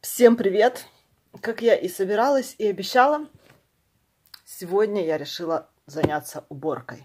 Всем привет! Как я и собиралась и обещала, сегодня я решила заняться уборкой.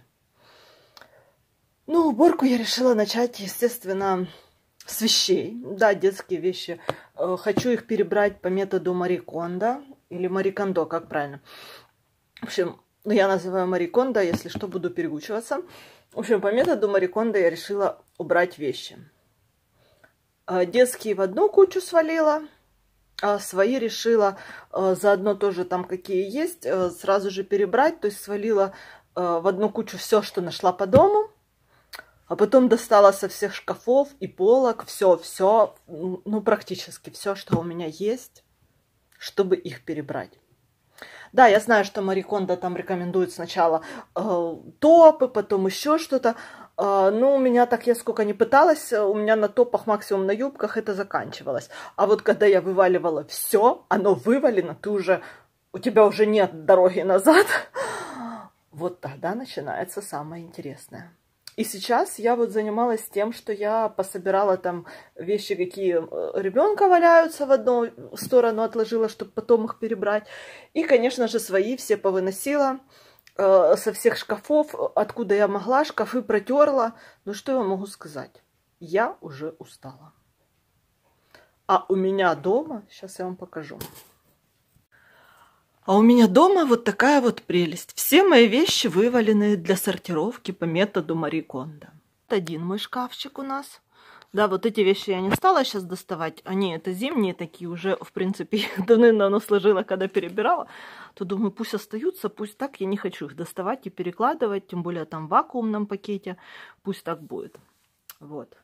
Ну, уборку я решила начать, естественно, с вещей. Да, детские вещи. Хочу их перебрать по методу Мари Кондо, или Мари Кондо, как правильно. В общем, я называю Мари Кондо, если что, буду переучиваться. В общем, по методу Мари Кондо я решила убрать вещи. Детские в одну кучу свалила. Свои решила заодно тоже там какие есть, сразу же перебрать. То есть свалила в одну кучу все, что нашла по дому. А потом достала со всех шкафов и полок все, ну практически все, что у меня есть, чтобы их перебрать. Да, я знаю, что Мари Кондо там рекомендует сначала топы, потом еще что-то. Ну, у меня так, я сколько не пыталась, у меня на топах, максимум на юбках это заканчивалось. А вот когда я вываливала все, оно вывалено, у тебя уже нет дороги назад. Вот тогда начинается самое интересное. И сейчас я вот занималась тем, что я пособирала там вещи, какие ребенка валяются в одну сторону, отложила, чтобы потом их перебрать. И, конечно же, свои все повыносила со всех шкафов, откуда я могла, шкафы протерла. Ну, что я могу сказать? Я уже устала. А у меня дома, сейчас я вам покажу. А у меня дома вот такая вот прелесть. Все мои вещи вывалены для сортировки по методу Мари Кондо. Один мой шкафчик у нас. Да, вот эти вещи я не стала сейчас доставать. Они это зимние такие уже, в принципе, давным-давно сложила, когда перебирала. То думаю, пусть остаются, пусть так. Я не хочу их доставать и перекладывать. Тем более там в вакуумном пакете. Пусть так будет. Вот.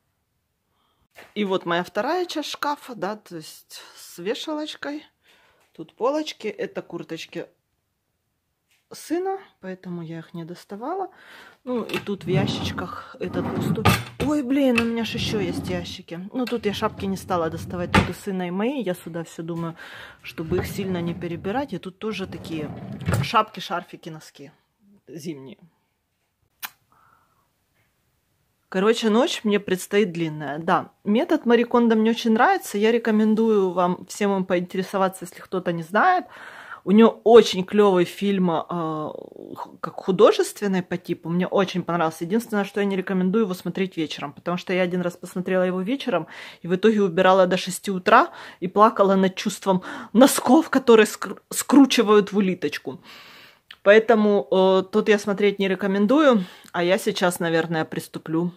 И вот моя вторая часть шкафа, да, то есть с вешалочкой. Тут полочки, это курточки сына, поэтому я их не доставала. Ну и тут в ящичках этот пустой. Ой, блин, у меня же еще есть ящики. Ну тут я шапки не стала доставать, тут и сына, и мои. Я сюда все думаю, чтобы их сильно не перебирать. И тут тоже такие шапки, шарфики, носки зимние. Короче, ночь мне предстоит длинная. Да, метод Мари Кондо мне очень нравится. Я рекомендую вам всем им поинтересоваться, если кто-то не знает. У нее очень клевый фильм, как художественный по типу. Мне очень понравился. Единственное, что я не рекомендую его смотреть вечером. Потому что я один раз посмотрела его вечером. И в итоге убирала до 6 утра. И плакала над чувством носков, которые скручивают в улиточку. Поэтому тут я смотреть не рекомендую, а я сейчас, наверное, приступлю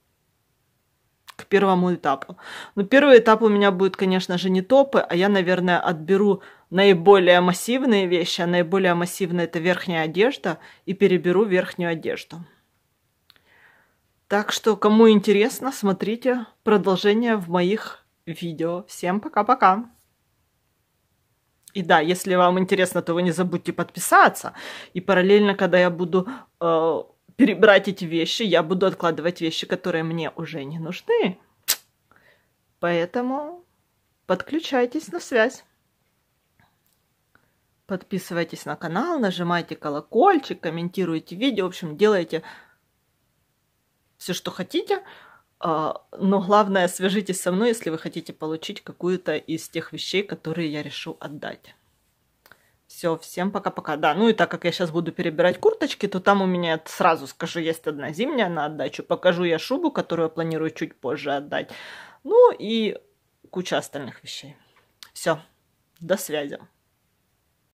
к первому этапу. Но первый этап у меня будет, конечно же, не топы, а я, наверное, отберу наиболее массивные вещи, а наиболее массивная это верхняя одежда, и переберу верхнюю одежду. Так что, кому интересно, смотрите продолжение в моих видео. Всем пока-пока! И да, если вам интересно, то вы не забудьте подписаться. И параллельно, когда я буду перебирать эти вещи, я буду откладывать вещи, которые мне уже не нужны. Поэтому подключайтесь на связь. Подписывайтесь на канал, нажимайте колокольчик, комментируйте видео. В общем, делайте все, что хотите. Но главное, свяжитесь со мной, если вы хотите получить какую-то из тех вещей, которые я решу отдать. Все, всем пока-пока. Да, ну и так как я сейчас буду перебирать курточки, то там у меня, сразу скажу, есть одна зимняя на отдачу. Покажу я шубу, которую я планирую чуть позже отдать. Ну и куча остальных вещей. Все, до связи.